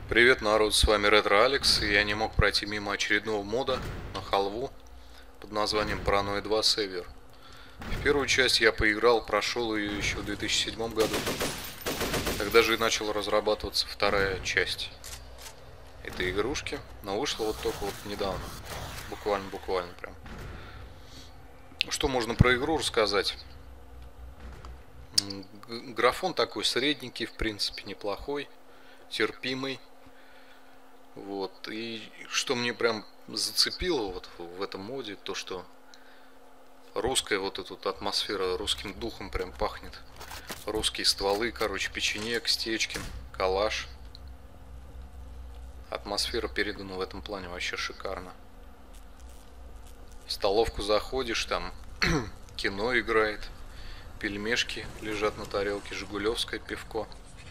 Привет, народ, с вами Ретро Алекс, и я не мог пройти мимо очередного мода на халву под названием Paranoia 2 Savior. В первую часть я поиграл, прошел ее еще в 2007 году. Тогда же и начала разрабатываться вторая часть этой игрушки, но вышла вот только вот недавно, буквально прям. Что можно про игру рассказать? Графон такой средненький, в принципе, неплохой, терпимый. Вот, и что мне прям зацепило вот в этом моде, то что русская вот эта вот атмосфера, русским духом прям пахнет. Русские стволы, короче, печенек, стечкин, калаш. Атмосфера передана в этом плане вообще шикарно. В столовку заходишь, там кино играет, пельмешки лежат на тарелке, жигулевское пивко.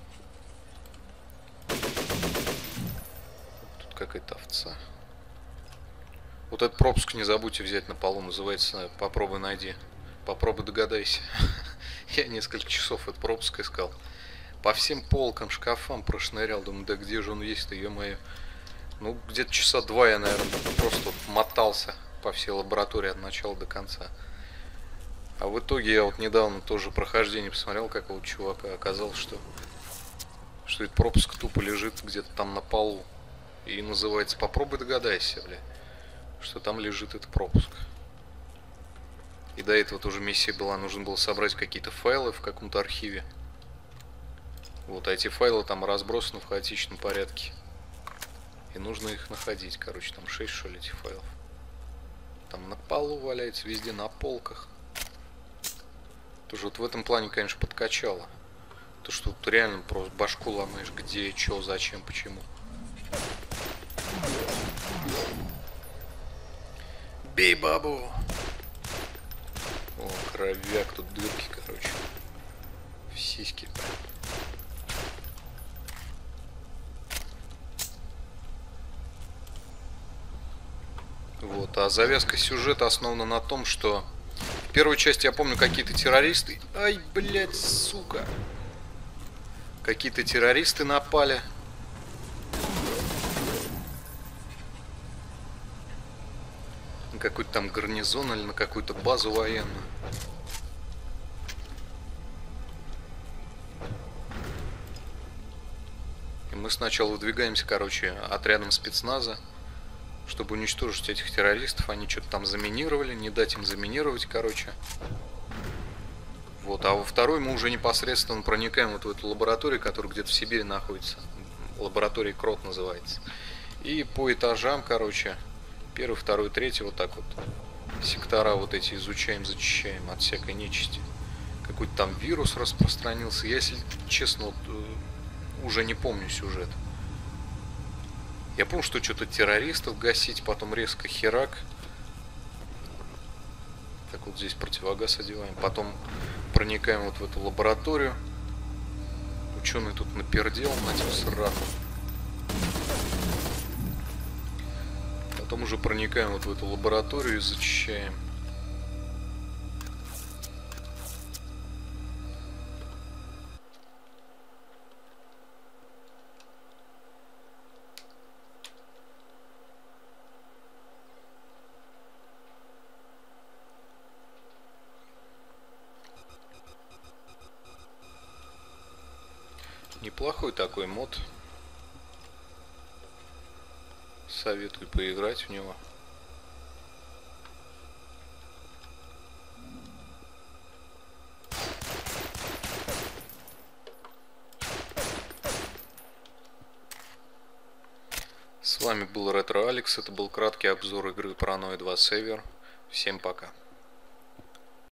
Тут какая-то овца. Вот этот пропуск не забудьте взять на полу, называется «Попробуй найди». Попробуй догадайся. Я несколько часов этот пропуск искал. По всем полкам, шкафам прошнырял. Думаю, да где же он есть-то, ё-моё. Ну, где-то часа два я, наверное, просто вот мотался по всей лаборатории от начала до конца. А в итоге я вот недавно тоже прохождение посмотрел какого-то чувака. Оказалось, что этот пропуск тупо лежит где-то там на полу. И называется «Попробуй догадайся», бля, что там лежит этот пропуск. И до этого тоже миссия была, нужно было собрать какие-то файлы в каком-то архиве. Вот, а эти файлы там разбросаны в хаотичном порядке. И нужно их находить, короче, там 6, что ли, этих файлов. Там на полу валяется, везде на полках. Тоже вот в этом плане, конечно, подкачало. То, что тут реально просто башку ломаешь, где, что, зачем, почему. Бей бабу! О, кровяк, тут дырки, короче. В сиськи. Вот, а завязка сюжета основана на том, что в первой части, я помню, какие-то террористы... Ай, блядь, сука! Какие-то террористы напали. На какой-то там гарнизон или на какую-то базу военную. И мы сначала выдвигаемся, короче, отрядом спецназа, чтобы уничтожить этих террористов. Они что-то там заминировали, не дать им заминировать, короче. Вот, а во второй мы уже непосредственно проникаем вот в эту лабораторию, которая где-то в Сибири находится. Лаборатория Крот называется. И по этажам, короче, первый, второй, третий, вот так вот сектора вот эти изучаем, зачищаем от всякой нечисти. Какой-то там вирус распространился. Я, если честно, вот, уже не помню сюжет. Я помню, что что-то террористов гасить, потом резко херак. Так вот здесь противогаз одеваем. Потом проникаем вот в эту лабораторию. Ученый тут напердел, мать его, сраку. Потом уже проникаем вот в эту лабораторию и зачищаем. Неплохой такой мод. Советую поиграть в него. С вами был Ретро Алекс. Это был краткий обзор игры Paranoia 2 Savior. Всем пока.